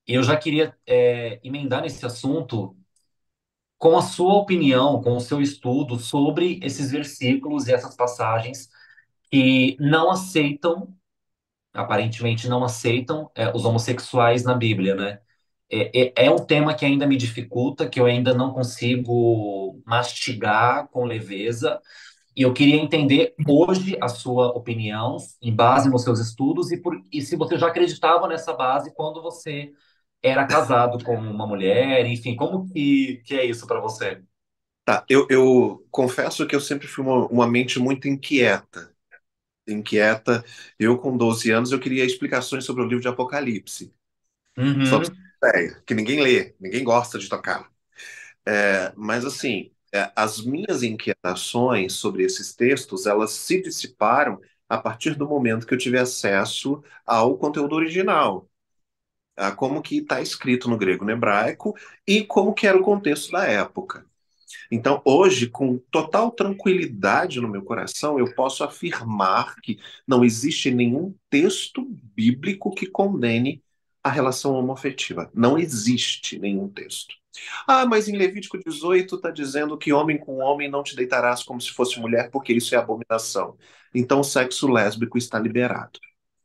E eu já queria emendar nesse assunto com a sua opinião, com o seu estudo sobre esses versículos e essas passagens que não aceitam, aparentemente não aceitam, os homossexuais na Bíblia, né? É um tema que ainda me dificulta, que eu ainda não consigo mastigar com leveza. E eu queria entender hoje a sua opinião, em base nos seus estudos, e se você já acreditava nessa base quando você era casado com uma mulher, enfim, como que é isso para você? Tá, eu confesso que eu sempre fui uma mente muito inquieta. Inquieta. Eu, com 12 anos, eu queria explicações sobre o livro de Apocalipse. Só pra você Uhum, ter ideia, que ninguém lê, ninguém gosta de tocar. Mas, assim, as minhas inquietações sobre esses textos, elas se dissiparam a partir do momento que eu tive acesso ao conteúdo original, a como que está escrito no grego e no hebraico e como que era o contexto da época. Então, hoje, com total tranquilidade no meu coração, eu posso afirmar que não existe nenhum texto bíblico que condene a relação homoafetiva. Não existe nenhum texto. Ah, mas em Levítico 18 está dizendo que homem com homem não te deitarás como se fosse mulher, porque isso é abominação. Então, o sexo lésbico está liberado,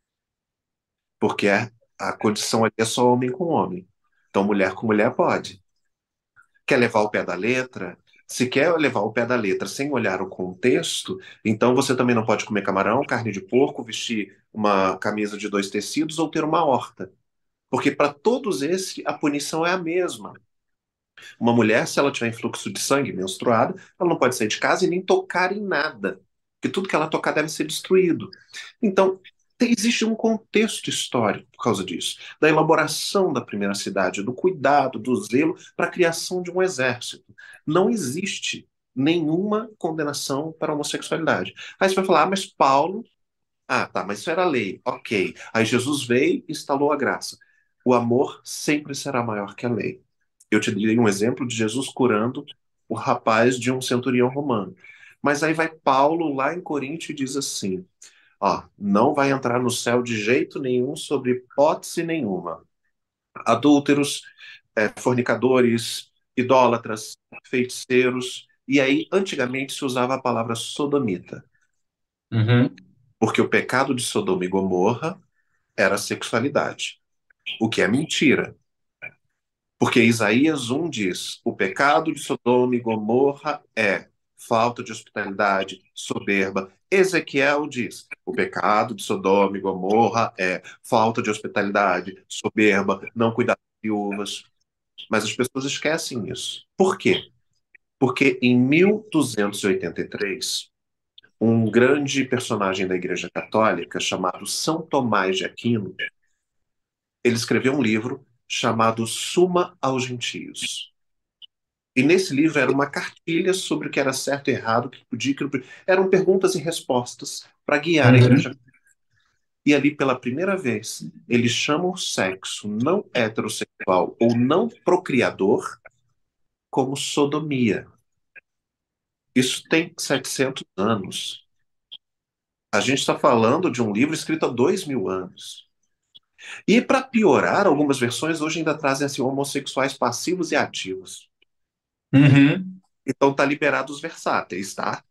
porque a condição ali é só homem com homem. Então, mulher com mulher pode. Quer levar o pé da letra? Se quer levar o pé da letra sem olhar o contexto, então você também não pode comer camarão, carne de porco, vestir uma camisa de dois tecidos ou ter uma horta. Porque para todos esses a punição é a mesma. Uma mulher, se ela tiver em fluxo de sangue, menstruada, ela não pode sair de casa e nem tocar em nada. Porque tudo que ela tocar deve ser destruído. Então, existe um contexto histórico por causa disso, da elaboração da primeira cidade, do cuidado, do zelo para a criação de um exército. Não existe nenhuma condenação para a homossexualidade. Aí você vai falar, mas Paulo. Ah, tá, mas isso era lei. Ok. Aí Jesus veio e instalou a graça. O amor sempre será maior que a lei. Eu te dei um exemplo de Jesus curando o rapaz de um centurião romano. Mas aí vai Paulo lá em Coríntio e diz assim: ó, não vai entrar no céu de jeito nenhum, sobre hipótese nenhuma. Adúlteros, fornicadores, idólatras, feiticeiros. E aí, antigamente se usava a palavra sodomita, uhum, porque o pecado de Sodoma e Gomorra era a sexualidade, o que é mentira. Porque Isaías 1 diz: o pecado de Sodoma e Gomorra é falta de hospitalidade, soberba. Ezequiel diz: o pecado de Sodoma e Gomorra é falta de hospitalidade, soberba, não cuidar das viúvas. Mas as pessoas esquecem isso. Por quê? Porque em 1283, um grande personagem da Igreja Católica chamado São Tomás de Aquino, ele escreveu um livro chamado Suma aos Gentios. E nesse livro era uma cartilha sobre o que era certo e errado, o que podia, o que não podia. Eram perguntas e respostas para guiar a igreja. uhum. E ali, pela primeira vez, eles chamam o sexo não heterossexual ou não procriador como sodomia. Isso tem 700 anos. A gente está falando de um livro escrito há 2.000 anos. E para piorar, algumas versões hoje ainda trazem assim, homossexuais passivos e ativos. Uhum. Então tá liberado os versáteis, tá?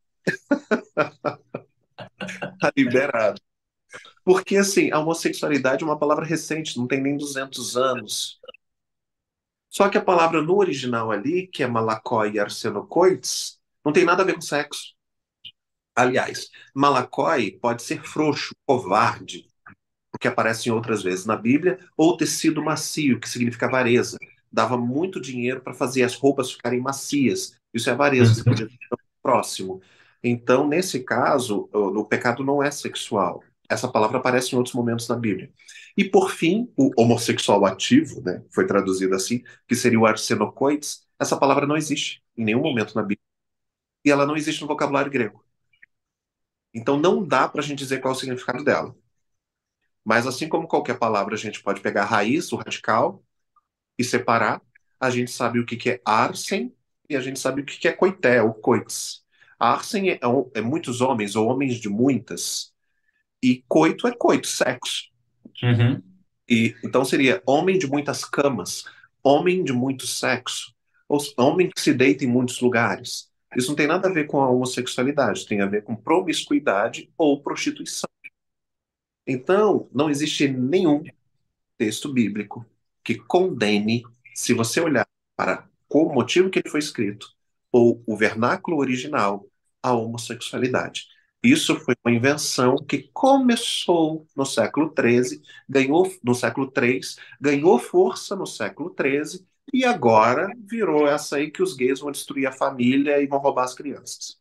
Tá liberado. Porque, assim, a homossexualidade é uma palavra recente, não tem nem 200 anos. Só que a palavra no original ali, que é malakoi e arsenokoites, não tem nada a ver com sexo. Aliás, malakoi pode ser frouxo, covarde, porque aparece em outras vezes na Bíblia, ou tecido macio, que significa avareza. Dava muito dinheiro para fazer as roupas ficarem macias. Isso é avareza, você podia Uhum. ter próximo. Então, nesse caso, o pecado não é sexual. Essa palavra aparece em outros momentos na Bíblia. E, por fim, o homossexual ativo, né, foi traduzido assim, que seria o arsenokoides, essa palavra não existe em nenhum momento na Bíblia. E ela não existe no vocabulário grego. Então, não dá para a gente dizer qual é o significado dela. Mas, assim como qualquer palavra, a gente pode pegar a raiz, o radical, e separar. A gente sabe o que que é arsen e a gente sabe o que que é coité, ou coites. Arsen é muitos homens, ou homens de muitas, e coito é coito, sexo. Uhum. E então seria homem de muitas camas, homem de muito sexo, ou homem que se deita em muitos lugares. Isso não tem nada a ver com a homossexualidade, tem a ver com promiscuidade ou prostituição. Então, não existe nenhum texto bíblico que condene, se você olhar para o motivo que ele foi escrito, ou o vernáculo original, a homossexualidade. Isso foi uma invenção que começou no século XIII, ganhou no século III, ganhou força no século XIII, e agora virou essa aí que os gays vão destruir a família e vão roubar as crianças.